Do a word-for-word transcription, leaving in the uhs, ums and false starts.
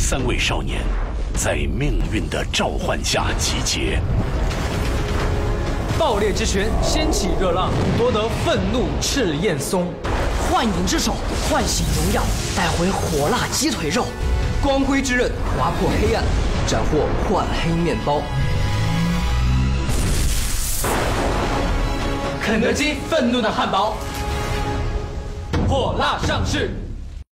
三位少年在命运的召唤下集结。 爆裂之拳掀起热浪，夺得愤怒赤焰松； 幻影之手唤醒荣耀，带回火辣鸡腿肉； 光辉之刃划破黑暗，斩获幻黑面包。 肯德基愤怒的汉堡，火辣上市。